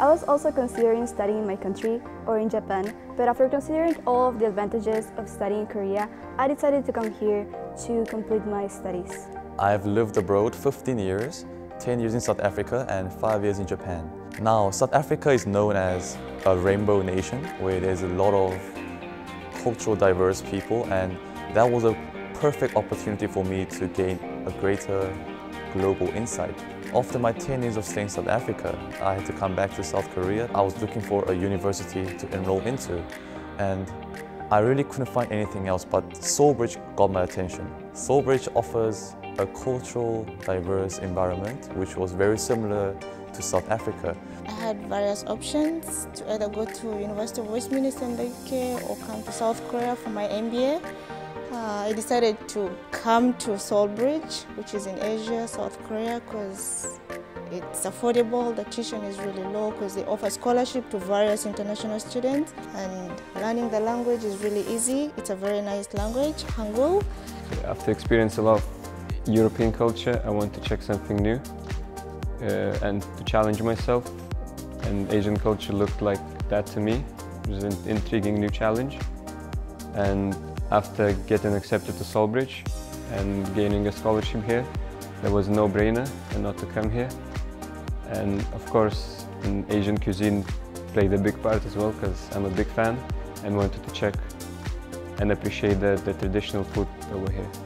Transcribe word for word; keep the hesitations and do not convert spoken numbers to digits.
I was also considering studying in my country or in Japan, but after considering all of the advantages of studying in Korea, I decided to come here to complete my studies. I've lived abroad fifteen years, ten years in South Africa and five years in Japan. Now, South Africa is known as a rainbow nation where there's a lot of cultural diverse people, and that was a perfect opportunity for me to gain a greater global insight. After my ten years of staying in South Africa, I had to come back to South Korea. I was looking for a university to enroll into, and I really couldn't find anything else, but Sawbridge got my attention. Sawbridge offers a cultural, diverse environment which was very similar to South Africa. I had various options to either go to University of Westminster in the U K or come to South Korea for my M B A. Uh, I decided to come to Sawbridge, which is in Asia, South Korea, because it's affordable, the tuition is really low because they offer scholarship to various international students, and learning the language is really easy. It's a very nice language, Hangul. After experiencing a lot of European culture, I want to check something new uh, and to challenge myself, and Asian culture looked like that to me. It was an intriguing new challenge, and after getting accepted to Sawbridge and gaining a scholarship here, there was a no-brainer and not to come here. And of course, an Asian cuisine played a big part as well, because I'm a big fan and wanted to check and appreciate the, the traditional food over here.